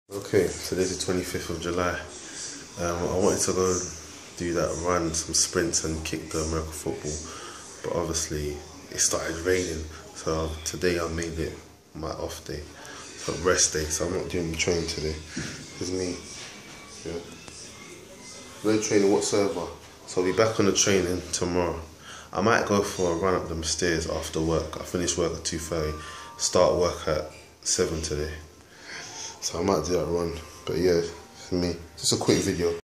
Okay, so this is 25th of July. I wanted to go do that run, some sprints and kick the American football, but obviously it started raining, so today I made it my off day, so rest day, so I'm not doing the training today. It's me, yeah. No training whatsoever, so I'll be back on the training tomorrow. I might go for a run up them stairs after work. I finish work at 2:30, start work at 7 today. So I might do that run, but yeah, for me, just a quick video.